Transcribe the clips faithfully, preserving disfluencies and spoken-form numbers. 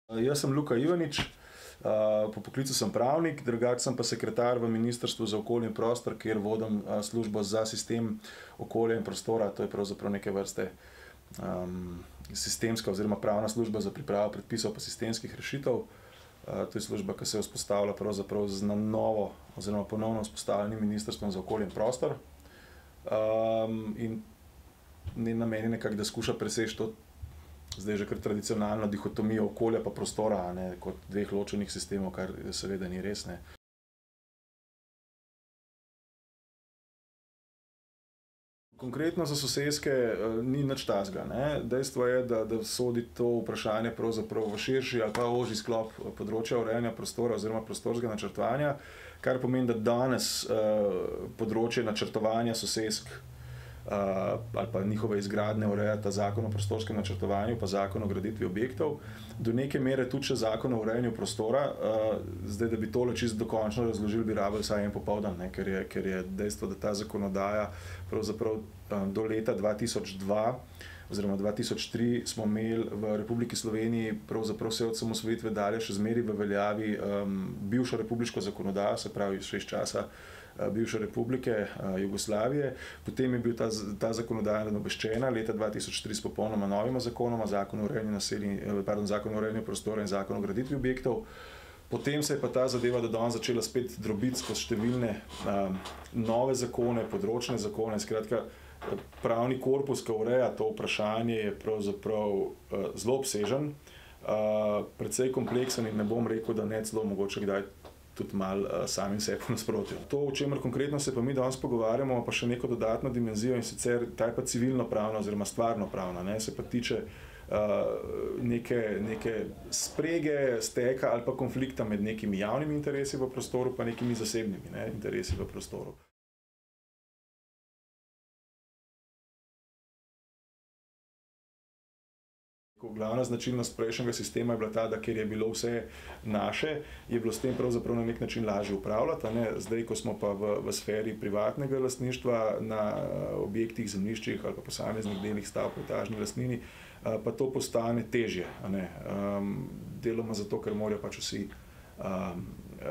Jaz sem Luka Ivanič, po poklicu sem pravnik, drugače sem pa sekretar v Ministrstvu za okolje in prostor, kjer vodim službo za sistem okolja in prostora. To je pravzaprav neke vrste um, sistemska oziroma pravna služba za pripravo predpisov pa sistemskih rešitev. Uh, to je služba, ki se vzpostavlja pravzaprav z na novo oziroma ponovno vzpostavljenim Ministrstvom za okolje in prostor. Um, in njen namen je nekako, da skuša preseči to zdaj že kar tradicionalno dihotomijo okolja pa prostora, ne, kot dveh ločenih sistemov, kar seveda ni res, ne. Konkretno za soseske ni nič takega, ne. Dejstvo je, da, da sodi to vprašanje pravzaprav v širši ali pa ožji sklop področja urejanja prostora oziroma prostorskega načrtovanja, kar pomeni, da danes uh, področje načrtovanja sosesk Uh, ali pa njihove izgradnje ureja ta zakon o prostorskem načrtovanju pa zakon o graditvi objektov, do neke mere tudi še zakon o urejanju prostora. Uh, zdaj, da bi tole čisto dokončno razložili, bi rabili vsaj en popoldan, ne, ker je, ker je dejstvo, da ta zakonodaja pravzaprav um, do leta dva tisoč dva oziroma dva tisoč tri smo imeli v Republiki Sloveniji pravzaprav vse od osamosvojitve dalje še zmeraj v veljavi um, bivšo republiško zakonodajo, se pravi še iz časa uh, bivše republike uh, Jugoslavije. Potem je bil ta, ta zakonodaja nadomeščena leta dva tisoč tri s popolnoma novima zakonoma, zakon o urejanju naselij, pardon, zakon o urejanju prostora in zakon o graditvi objektov. Potem se je pa ta zadeva do danes začela spet drobiti skozi številne um, nove zakone, področne zakone, skratka, pravni korpus, ki ureja to vprašanje, je pravzaprav uh, zelo obsežen, uh, precej kompleksen in ne bom rekel, da ne celo mogoče kdaj tudi malo uh, samim sebi nasprotju. To, o čemer konkretno se pa mi danes pogovarjamo, pa še neko dodatno dimenzijo, in sicer ta je pa civilno-pravna oziroma stvarno-pravna, ne, se pa tiče uh, neke, neke sprege, steka ali pa konflikta med nekimi javnimi interesi v prostoru pa nekimi zasebnimi, ne, interesi v prostoru. Glavna značilnost prejšnjega sistema je bila ta, da ker je bilo vse naše, je bilo s tem pravzaprav na nek način lažje upravljati, ne. Zdaj, ko smo pa v, v sferi privatnega lastništva na objektih, zemljiščih ali pa posameznih delih stavb v etažni lastnini, pa to postane težje, a ne. Um, deloma zato, ker morajo pač vsi um,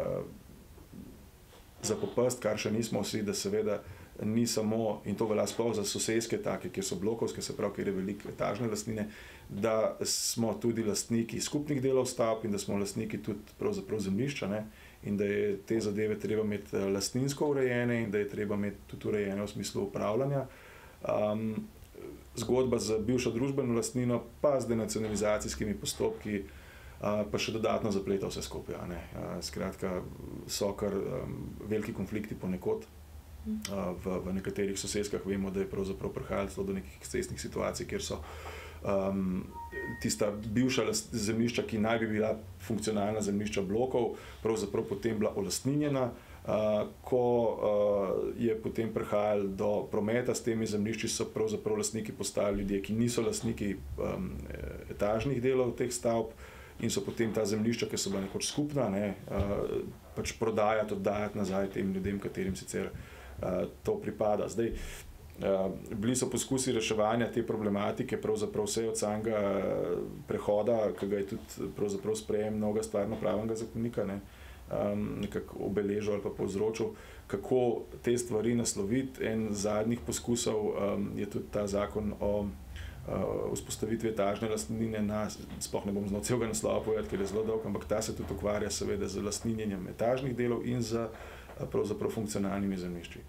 uh, zapopasti, kar še nismo vsi, da seveda ni samo, in to velja sploh za soseske take, kjer so blokovske, se pravi, kjer je veliko etažne lastnine, da smo tudi lastniki skupnih delov stavb in da smo lastniki tudi pravzaprav zemljišča, ne, in da je te zadeve treba imeti lastninsko urejene in da je treba imeti tudi urejene v smislu upravljanja. Um, zgodba z bivšo družbeno lastnino pa z denacionalizacijskimi postopki uh, pa še dodatno zapleta vse skupaj, ne. Uh, skratka, so kar um, veliki konflikti ponekod. V, v nekaterih soseskah vemo, da je pravzaprav prihajalo celo do nekih ekscesnih situacij, kjer so um, tista bivša zemljišča, ki naj bi bila funkcionalna zemljišča blokov, pravzaprav potem bila olastninjena. Uh, ko uh, je potem prihajalo do prometa s temi zemljišči, so pravzaprav lastniki postali ljudje, ki niso lastniki um, etažnih delov teh stavb in so potem ta zemljišča, ki so bila nekoč skupna, ne, uh, pač prodajati, oddajati nazaj tem ljudem, katerim sicer Uh, to pripada. Zdaj, uh, bili so poskusi reševanja te problematike, pravzaprav vse od samega prehoda, ki ga je tudi pravzaprav sprejem novega stvarno-pravnega zakonika, ne, um, nekako obeležil ali pa povzročil, kako te stvari nasloviti. En zadnjih poskusov um, je tudi ta zakon o uh, vzpostavitvi etažne lastnine na, sploh ne bom znal celega naslova povedati, ker je zelo dolg, ampak ta se tudi ukvarja seveda z lastninjenjem etažnih delov in z pravzaprav funkcionalnimi zemljišči.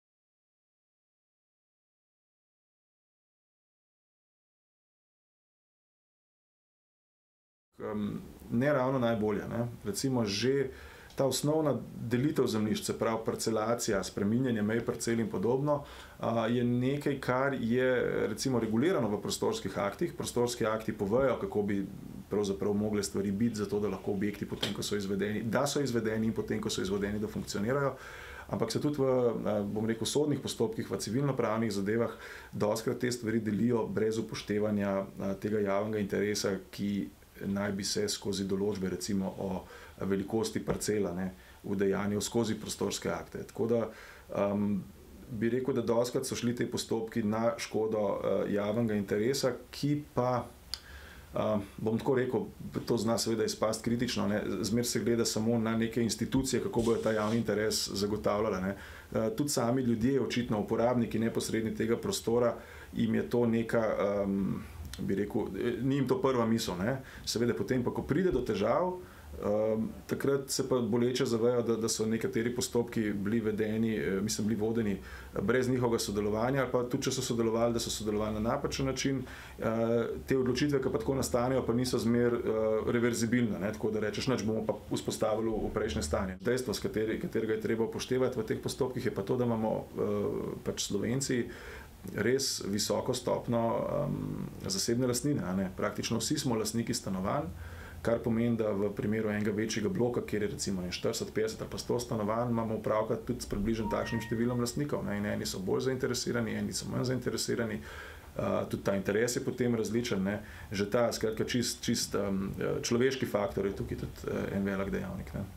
Um, ne ravno najbolje, ne. Recimo že ta osnovna delitev zemljišč, se pravi parcelacija, spreminjanje mej parcel in podobno, uh, je nekaj, kar je recimo regulirano v prostorskih aktih. Prostorski akti povejo, kako bi pravzaprav mogle stvari biti, zato da lahko objekti potem, ko so izvedeni, da so izvedeni in potem, ko so izvedeni, da funkcionirajo. Ampak se tudi v, bom rekel, sodnih postopkih, v civilno-pravnih zadevah dostikrat te stvari delijo brez upoštevanja tega javnega interesa, ki naj bi se skozi določbe recimo o velikosti parcela, ne, udejanjil skozi prostorske akte. Tako da um, bi rekel, da dostikrat so šli te postopki na škodo uh, javnega interesa, ki pa Uh, bom tako rekel, to zna seveda izpasti kritično, ne? Zmer se gleda samo na neke institucije, kako bojo ta javni interes zagotavljale. Ne? Uh, tudi sami ljudje, očitno uporabniki neposredni tega prostora, jim je to neka, um, bi rekel, ni jim to prva misel. Ne? Seveda potem pa, ko pride do težav, Um, takrat se pa boleče zavejo, da, da so nekateri postopki bili vedeni, mislim, bili vodeni brez njihovega sodelovanja, ali pa tudi, če so sodelovali, da so sodelovali na napačen način. Uh, te odločitve, ki pa tako nastanejo, pa niso zmer uh, reverzibilne, ne? Tako da rečeš, nič bomo pa vzpostavili v prejšnje stanje. Dejstvo, s kateri, katerega je treba upoštevati v teh postopkih, je pa to, da imamo uh, pač Slovenci res visoko stopno um, zasebne lastnine. Ne? Praktično vsi smo lastniki stanovanj, kar pomeni, da v primeru enega večjega bloka, kjer je recimo štirideset, petdeset ali pa sto stanovanj, imamo opravka tudi s približno takšnim številom lastnikov. Ne? In eni so bolj zainteresirani, eni so manj zainteresirani. Uh, tudi ta interes je potem različen. Ne? Že ta skratka, čist, čist um, človeški faktor je tukaj tudi uh, en velik dejavnik. Ne?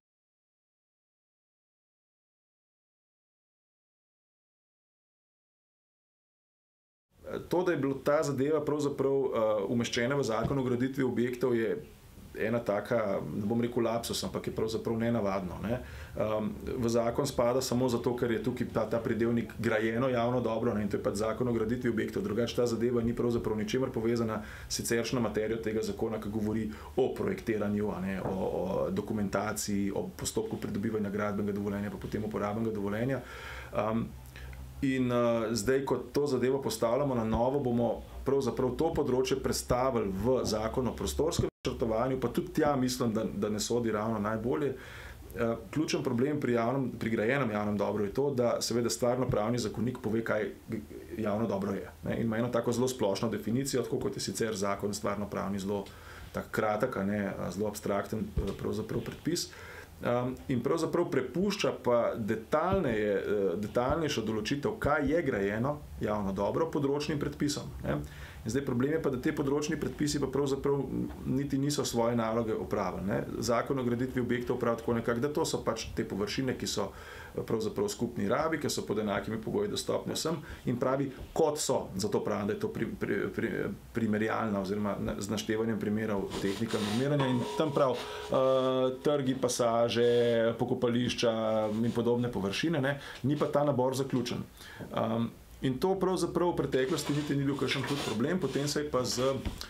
To, da je bila ta zadeva pravzaprav uh, umeščena v zakon o graditvi objektov, je ena taka, ne bom rekel lapsus, ampak je pravzaprav nenavadno. Ne? Um, v zakon spada samo zato, ker je tukaj ta, ta predelnik grajeno javno dobro, ne? In to je pač zakon o graditvi objektov. Drugače ta zadeva ni pravzaprav ničemer povezana s siceršnjo materijo tega zakona, ki govori o projektiranju, a ne? O, o dokumentaciji, o postopku pridobivanja gradbenega dovoljenja, pa potem uporabnega dovoljenja. Um, In uh, zdaj, ko to zadevo postavljamo na novo, bomo pravzaprav to področje prestavili v zakon o prostorskem načrtovanju, pa tudi tja mislim, da, da ne sodi ravno najbolje. Uh, ključen problem pri, javnem, pri grajenem javnem dobru je to, da seveda stvarno-pravni zakonik pove, kaj javno dobro je. Ne? In ima eno tako zelo splošno definicijo, tako kot je sicer zakon stvarno-pravni zelo tak kratek, a ne, zelo abstrakten pravzaprav predpis. Um, in pravzaprav prepušča pa detaljneje, detaljnejšo določitev, kaj je grajeno javno dobro področnim predpisom. Ne? In zdaj problem je pa, da te področni predpisi pa pravzaprav niti niso svoje naloge opravili. Ne? Zakon o graditvi objektov pravi tako nekako, da to so pač te površine, ki so pravzaprav skupni rabi, ki so pod enakimi pogoji dostopne vsem in pravi, kot so. Zato pravim, da je to pri, pri, pri, primerjalna oziroma z naštevanjem primerov tehnika normiranja in tam prav uh, trgi, pasaže, pokopališča in podobne površine, ne? Ni pa ta nabor zaključen. Um, In to pravzaprav v preteklosti niti ni bil kakšen hud problem, potem se je pa z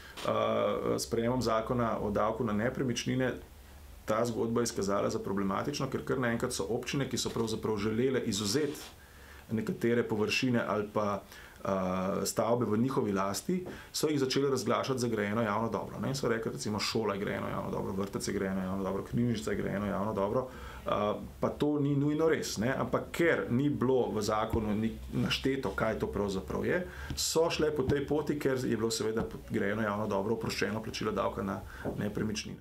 uh, sprejemom zakona o davku na nepremičnine ta zgodba izkazala za problematično, ker kar naenkrat so občine, ki so pravzaprav želele izvzeti nekatere površine ali pa uh, stavbe v njihovi lasti, so jih začele razglašati za grajeno javno dobro. Ne? In so rekli, recimo šola je grajeno javno dobro, vrtec je grajeno javno dobro, knjižnica je grajeno javno dobro. Uh, pa to ni nujno res, ne? Ampak ker ni bilo v zakonu ni našteto, kaj to pravzaprav je, so šle po tej poti, ker je bilo seveda grajeno javno dobro oproščeno plačilo davka na nepremičnine.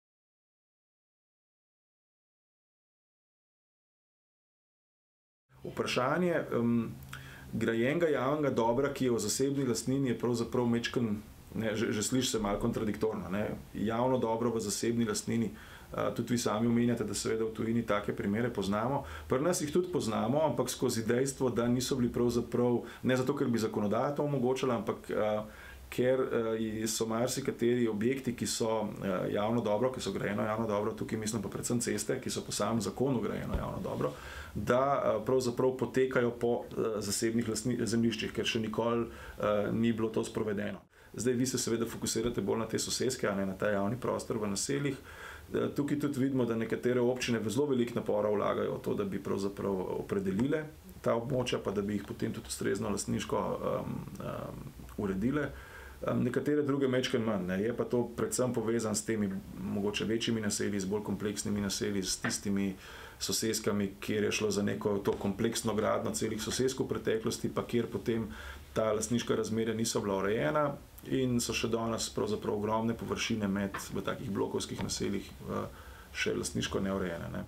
Vprašanje um, grajenega javnega dobra, ki je v zasebni lastnini, je pravzaprav mečken, ne, že, že sliši se malo kontradiktorno. Ne? Javno dobro v zasebni lastnini. Uh, tudi vi sami omenjate, da seveda v tujini take primere poznamo. Pri nas jih tudi poznamo, ampak skozi dejstvo, da niso bili pravzaprav, ne zato, ker bi zakonodaja to omogočala, ampak uh, ker uh, so marsikateri objekti, ki so uh, javno dobro, ki so grajeno javno dobro, tukaj mislim pa predvsem ceste, ki so po samem zakonu grajeno javno dobro, da uh, pravzaprav potekajo po uh, zasebnih lastni, zemljiščih, ker še nikoli uh, ni bilo to sprovedeno. Zdaj vi se seveda fokusirate bolj na te soseske, a ne na ta javni prostor v naseljih. Tukaj tudi vidimo, da nekatere občine zelo veliko napora vlagajo v to, da bi pravzaprav opredelile ta območja, pa da bi jih potem tudi ustrezno lastniško um, um, uredile. Um, nekatere druge mečken manj. Ne. Je pa to predvsem povezan s temi mogoče večjimi naselji, z bolj kompleksnimi naselji, s tistimi soseskami, kjer je šlo za neko to kompleksno gradnjo celih sosesk v preteklosti, pa kjer potem ta lastniška razmerja niso bila urejena in so še danes pravzaprav ogromne površine med v takih blokovskih naseljih še lastniško neurejene. Ne.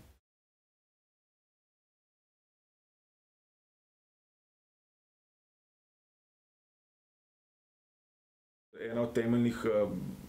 Ena od temeljnih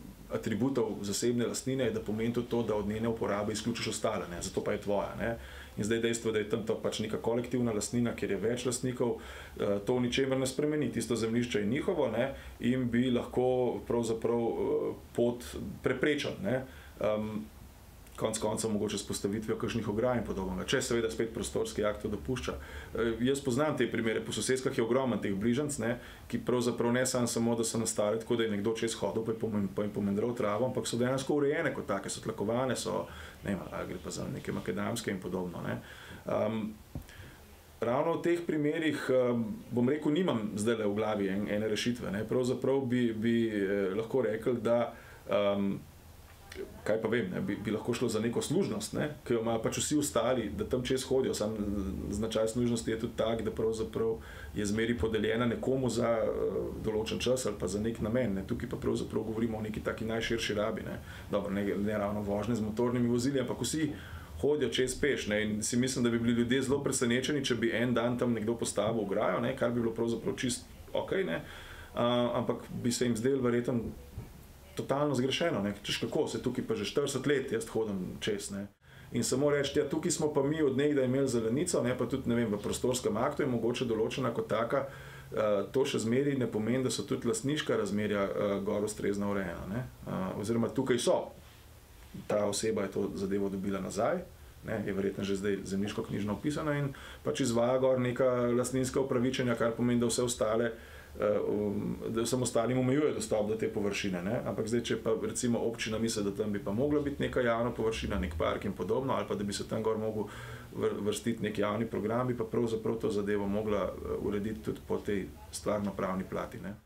atributov zasebne lastnine je, da pomeni tudi to, da od njene uporabe izključiš ostale, ne? Zato pa je tvoja. Ne? In zdaj dejstvo, da je tam to pač neka kolektivna lastnina, kjer je več lastnikov, to v ničemer ne spremeni. Tisto zemljišče je njihovo, ne, in bi lahko pravzaprav pot preprečil, ne. Um, konc koncev mogoče s postavitvijo kakšnih ograj in podobnega, če seveda spet prostorski akt to dopušča. E, jaz poznam te primere, po sosedskah je ogromno teh bližnjic, ne, ki pravzaprav ne sam samo, da so nastale tako, da je nekdo čez hodil pa jim pomendral travo, ampak so dejansko urejene kot take, so tlakovane, so, ne vem, ali gre pa za neke makadamske in podobno, ne. Um, ravno v teh primerih, um, bom rekel, nimam zdajle v glavi en, ene rešitve, ne. Pravzaprav bi, bi eh, lahko rekel, da um, kaj pa vem, ne, bi, bi lahko šlo za neko služnost, ne, ki jo imajo pač vsi ostali, da tam čez hodijo. Sam značaj služnosti je tudi tak, da pravzaprav je zmeri podeljena nekomu za uh, določen čas ali pa za nek namen. Ne. Tukaj pa pravzaprav govorimo o neki taki najširši rabi. Ne. Dobro, ne, ne ravno vožnje z motornimi vozili, ampak vsi hodijo čez peš, ne, in si mislim, da bi bili ljudje zelo presenečeni, če bi en dan tam nekdo postavil ograjo, ne, kar bi bilo pravzaprav čist ok, ne, uh, ampak bi se jim zdelo verjetno totalno zgrešeno, ne, češ kako, se tukaj pa že štirideset let jaz hodim čez, ne, in samo reči, ja, tukaj smo pa mi od nekdaj imeli zelenico, ne, pa tudi, ne vem, v prostorskem aktu je mogoče določena kot taka, uh, to še zmeri ne pomeni, da so tudi lastniška razmerja uh, gor ustrezno urejena, ne, uh, oziroma tukaj so, ta oseba je to zadevo dobila nazaj, ne, je verjetno že zdaj zemljiško-knjižno opisana in pač izvaja gor neka lastninska upravičenja, kar pomeni, da vse ostale da vsem ostalim omejuje dostop do te površine, ne? Ampak zdaj, če pa recimo občina misli, da tam bi pa mogla biti neka javna površina, nek park in podobno, ali pa da bi se tam gor mogel vrstiti nek javni program, bi pa pravzaprav to zadevo mogla urediti tudi po tej stvarno-pravni plati, ne?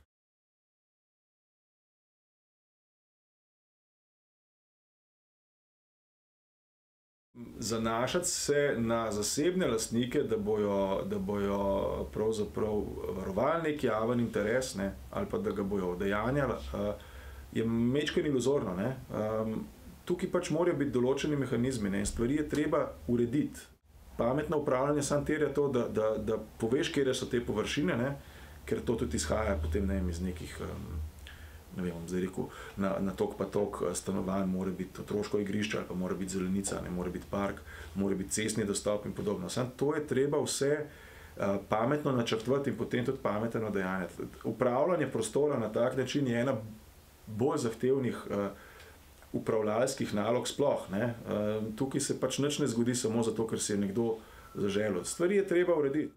Zanašati se na zasebne lastnike, da bojo, da bojo pravzaprav varovali nek javen interes, ne, ali pa da ga bojo udejanjali, je majčkeno iluzorno, ne. Tukaj pač morajo biti določeni mehanizmi, ne, in stvari je treba urediti. Pametno upravljanje samo terja to, da, da, da poveš, kje so te površine, ne, ker to tudi izhaja potem, ne vem, iz nekih, ne vem, bom zdaj rekel, na, na tok pa tok stanovanj mora biti otroško igrišče ali pa mora biti zelenica, ne, mora biti park, mora biti cestni dostop in podobno. Samo to je treba vse uh, pametno načrtovati in potem tudi pametno udejanjati. Upravljanje prostora na tak način je ena bolj zahtevnih uh, upravljalskih nalog sploh, ne. Uh, tukaj se pač nič ne zgodi samo zato, ker si je nekdo zaželel. Stvari je treba urediti.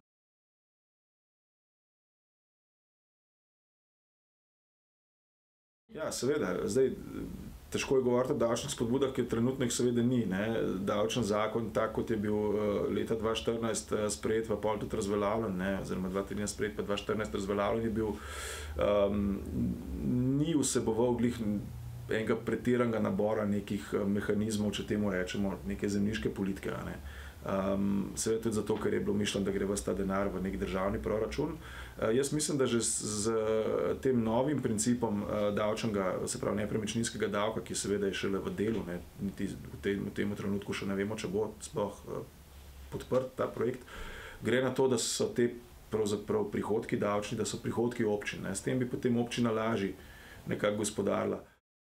Ja, seveda, zdaj težko je govoriti o davčnih spodbudah, ker trenutno jih seveda ni, ne. Davčen zakon, tak kot je bil leta dva štirinajst sprejet, pa pol tudi razveljavljen, ne, oziroma dva trinajst sprejet, pa dva štirinajst razveljavljen je bil, um, ni vseboval glih enega pretiranega nabora nekih mehanizmov, če temu rečemo, neke zemljiške politike, a ne. Um, seveda tudi zato, ker je bilo mišljeno, da gre ves ta denar v nek državni proračun. Uh, jaz mislim, da že z, z tem novim principom uh, davčnega, se pravi nepremičninskega davka, ki seveda je šele v delu, ne, niti v tem, v tem trenutku še ne vemo, če bo sploh uh, podprt ta projekt, gre na to, da so te pravzaprav prihodki davčni, da so prihodki občin, ne. S tem bi potem občina lažje nekako gospodarila.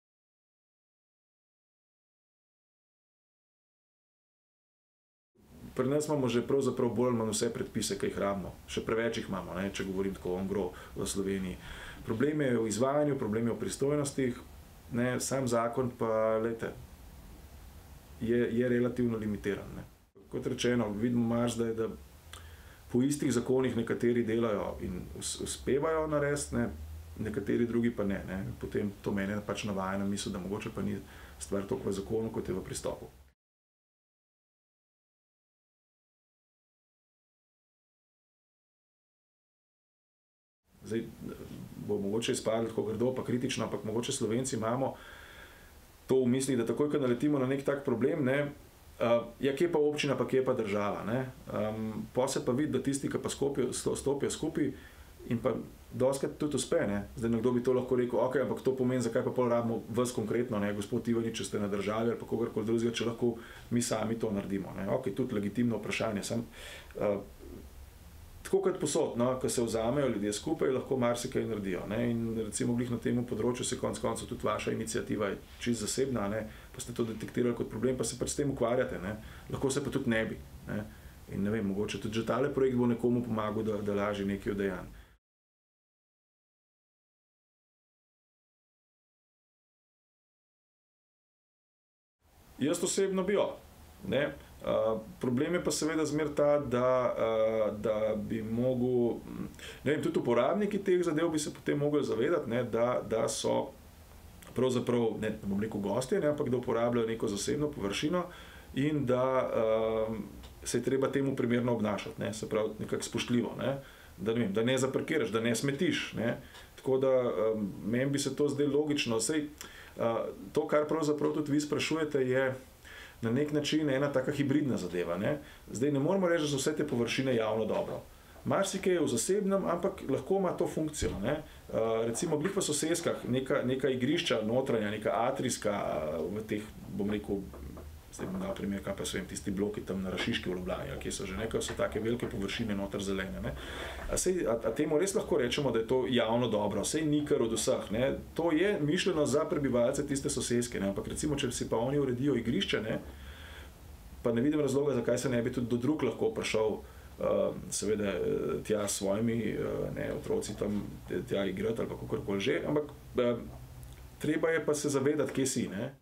Pri nas imamo že pravzaprav bolj ali manj vse predpise, ki jih rabimo. Še preveč jih imamo, ne, če govorim tako en gro v Sloveniji. Problem je v izvajanju, problem je v pristojnostih, ne, sam zakon pa, glejte, je, je relativno limitiran, ne. Kot rečeno, vidimo marsikdaj, da po istih zakonih nekateri delajo in uspevajo narediti, ne, nekateri drugi pa ne, ne. Potem to mene pač navaja na misel, da mogoče pa ni stvar toliko v zakonu, kot je v pristopu. Zdaj, bo mogoče izpadlo tako grdo pa kritično, ampak mogoče Slovenci imamo to v mislih, da takoj, ko naletimo na nek tak problem, ne, uh, ja, kje pa občina, pa kje pa država, ne. Um, po se pa vidi, da tisti, ki pa skopijo, stopijo skupaj in pa dostikrat tudi uspe, ne. Zdaj nekdo bi to lahko rekel, ok, ampak to pomeni, zakaj pa pol rabimo vas konkretno, ne, gospod Ivanič, če ste na državi ali pa kogarkoli drugega, če lahko mi sami to naredimo, ne. Ok, tudi legitimno vprašanje, sem, uh, tako kot posod, no, ko se vzamejo ljudje skupaj, lahko marsikaj naredijo, ne, in recimo glih na tem področju se konec koncev tudi vaša iniciativa je čisto zasebna, ne, pa ste to detektirali kot problem, pa se pač s tem ukvarjate, ne, lahko se pa tudi ne bi. Ne? In ne vem, mogoče tudi že tale projekt bo nekomu pomagal, da, da lažje nekaj udejanj. Jaz osebno bi jo. Ne? Uh, problem je pa seveda zmer ta, da, uh, da bi mogel, ne vem, tudi uporabniki teh zadev bi se potem mogli zavedati, ne, da, da so pravzaprav, ne bom rekel gostje, ne, ampak da uporabljajo neko zasebno površino in da uh, se je treba temu primerno obnašati, ne, se pravi nekako spoštljivo, ne, da, ne vem, da ne zaparkiraš, da ne smetiš. Ne. Tako da um, meni bi se to zdelo logično. Sej, uh, to, kar pravzaprav tudi vi sprašujete, je na nek način ena taka hibridna zadeva. Ne? Zdaj ne moramo reči, da so vse te površine javno dobro. Marsikaj je v zasebnem, ampak lahko ima to funkcijo. Ne? Uh, recimo glih v soseskah, neka, neka igrišča notranja, neka atrijska v teh, bom rekel, zdaj bom dal primer, kaj pa so vem, tisti bloki tam na Rašiški v Ljubljani, ki so že nekaj, so take velike površine noter zelene. Ne? A, sej, a, a temu res lahko rečemo, da je to javno dobro, sej ni kar od vseh. Ne? To je mišljeno za prebivalce tiste soseske, ne? Ampak recimo, če si pa oni uredijo igrišče, ne? Pa ne vidim razloga, zakaj se ne bi tudi do drug lahko prišel uh, seveda tja s svojimi uh, ne, otroci tam tja igrati ali pa kakorkoli že, ampak uh, treba je pa se zavedati, kje si. Ne?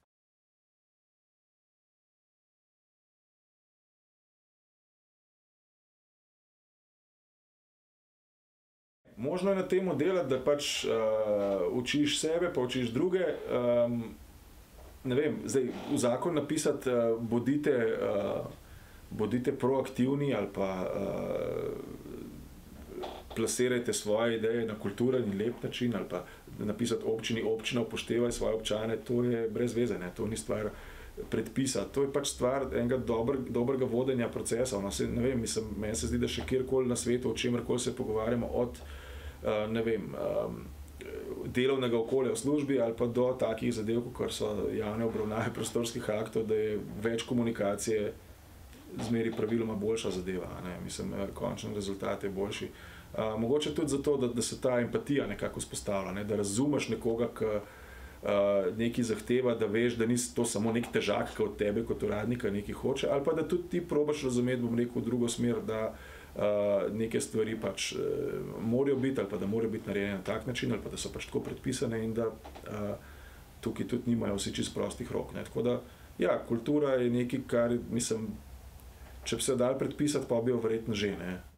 Možno je na temu delati, da pač uh, učiš sebe, pa učiš druge. Um, ne vem, zdaj v zakon napisati, uh, bodite, uh, bodite proaktivni ali pa uh, plasirajte svoje ideje na kulturen in lep način ali pa napisati občini, občina upoštevaj svoje občane, to je brez veze, ne? To ni stvar predpisa. To je pač stvar enega dober, dobrega vodenja procesov. No, se, ne vem, mislim, meni se zdi, da še kjerkoli na svetu, o čemerkoli se pogovarjamo, od uh, ne vem, um, delovnega okolja v službi ali pa do takih zadev, kot so javne obravnave prostorskih aktov, da je več komunikacije zmeri praviloma boljša zadeva. Ne? Mislim, končni rezultat je boljši. Uh, mogoče tudi zato, da, da se ta empatija nekako vzpostavlja, ne? Da razumeš nekoga, ki Uh, nekaj zahteva, da veš, da ni to samo nek težak, ki od tebe kot uradnika nekaj hoče, ali pa da tudi ti probaš razumeti, bom rekel, v drugo smer, da uh, neke stvari pač uh, morajo biti, ali pa da morajo biti narejene na tak način, ali pa da so pač tako predpisane in da uh, tukaj tudi nimajo vsi čist prostih rok. Ne? Tako da, ja, kultura je nekaj, kar, mislim, če bi se dal predpisati, pa bi jo verjetno že, ne.